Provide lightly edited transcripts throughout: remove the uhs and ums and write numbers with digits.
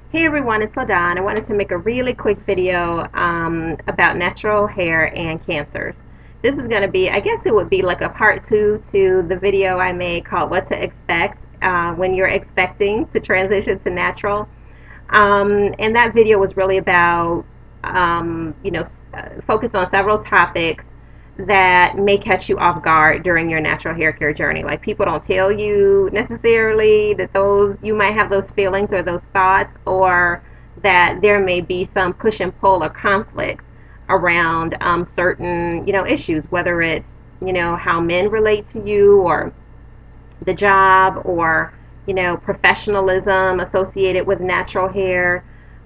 Hey everyone, it's LaDon. I wanted to make a really quick video about natural hair and cancers. This is going to be, I guess it would be like a part two to the video I made called What to Expect when you're expecting to transition to natural. And that video was really about, focused on several topics that may catch you off guard during your natural hair care journey. Like people don't tell you necessarily that those you might have those feelings or those thoughts, or that there may be some push and pull or conflict around certain issues, whether it's how men relate to you, or the job, or professionalism associated with natural hair,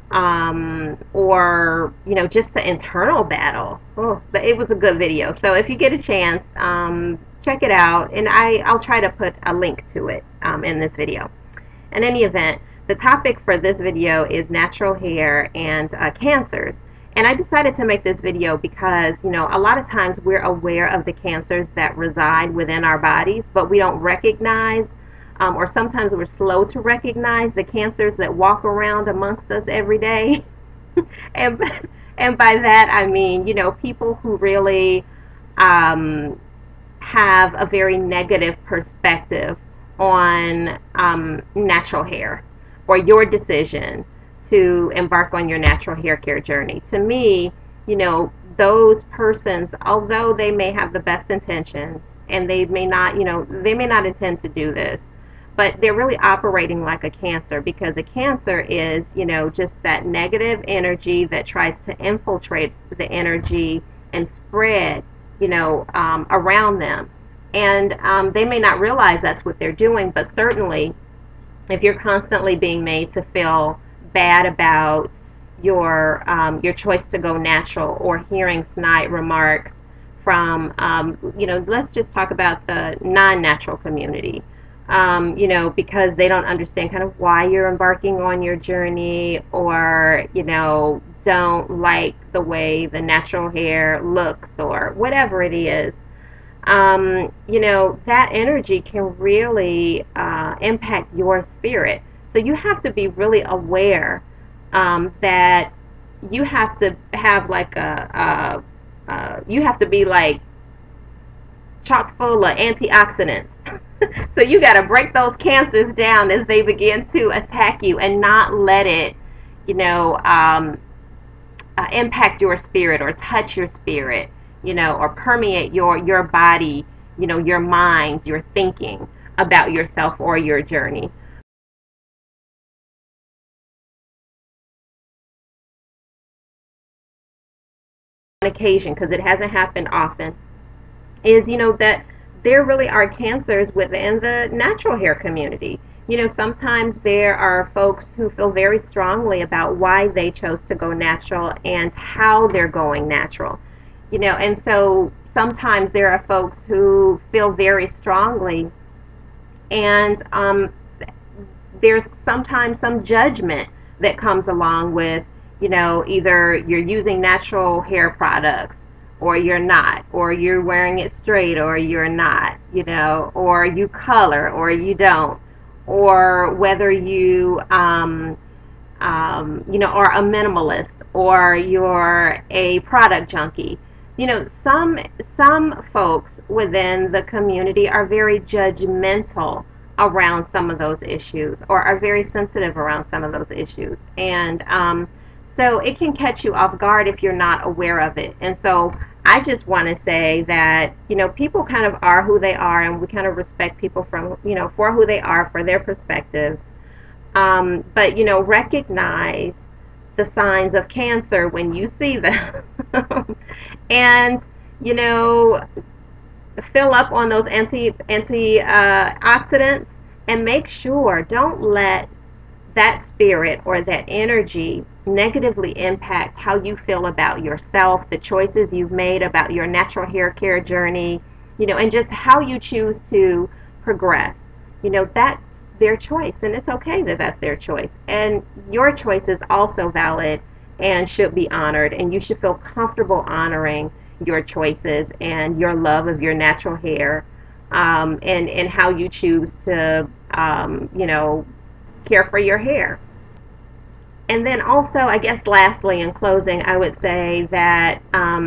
or just the internal battle. Oh, but it was a good video. So if you get a chance, check it out, and I'll try to put a link to it in this video. In any event, the topic for this video is natural hair and cancers. And I decided to make this video because, a lot of times we're aware of the cancers that reside within our bodies, but we don't recognize, or sometimes we're slow to recognize the cancers that walk around amongst us every day. and, and by that, I mean, people who really um, have a very negative perspective on natural hair, or your decision to embark on your natural hair care journey. To me, those persons, although they may have the best intentions, and they may not intend to do this, but they're really operating like a cancer, because a cancer is, just that negative energy that tries to infiltrate the energy and spread, around them. And they may not realize that's what they're doing, but certainly if you're constantly being made to feel bad about your choice to go natural, or hearing snide remarks from let's just talk about the non-natural community, because they don't understand kind of why you're embarking on your journey, or don't like the way the natural hair looks, or whatever it is. That energy can really impact your spirit. So you have to be really aware that you have to have like you have to be like chock full of antioxidants. So you got to break those cancers down as they begin to attack you, and not let it, you know, um, impact your spirit, or touch your spirit, or permeate your body, your mind, your thinking about yourself or your journey. On occasion, because it hasn't happened often, is that there really are cancers within the natural hair community. Sometimes there are folks who feel very strongly about why they chose to go natural and how they're going natural. And so sometimes there are folks who feel very strongly, and there's sometimes some judgment that comes along with, either you're using natural hair products, or you're not, or you're wearing it straight, or you're not, or you color, or you don't, or whether you, are a minimalist, or you're a product junkie. Some folks within the community are very judgmental around some of those issues, or are very sensitive around some of those issues, and so it can catch you off guard if you're not aware of it. And so I just want to say that people kind of are who they are, and we kind of respect people from for who they are, for their perspectives. But recognize the signs of cancer when you see them, and you know fill up on those antioxidants, and make sure, don't let that spirit or that energy negatively impact how you feel about yourself, the choices you've made about your natural hair care journey, and just how you choose to progress. That's their choice, and it's okay that that's their choice. And your choice is also valid and should be honored, and you should feel comfortable honoring your choices and your love of your natural hair, and how you choose to, care for your hair. And then also, I guess lastly, in closing, I would say that,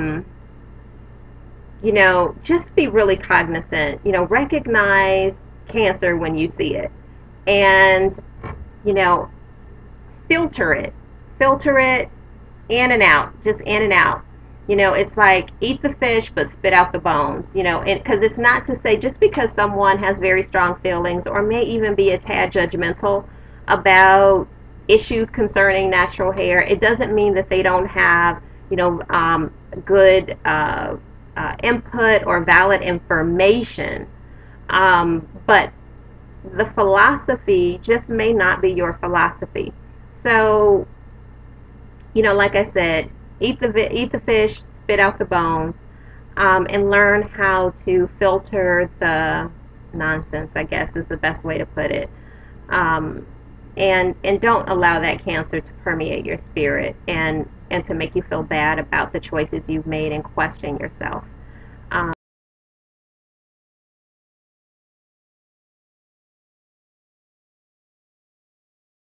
just be really cognizant. Recognize cancer when you see it. And, you know, filter it. Filter it in and out, just in and out. It's like eat the fish but spit out the bones. Because it's not to say just because someone has very strong feelings or may even be a tad judgmental about issues concerning natural hair, it doesn't mean that they don't have, good input or valid information. But the philosophy just may not be your philosophy. So, like I said, eat the fish, spit out the bones, and learn how to filter the nonsense, I guess is the best way to put it. Um, and don't allow that cancer to permeate your spirit and to make you feel bad about the choices you've made and question yourself.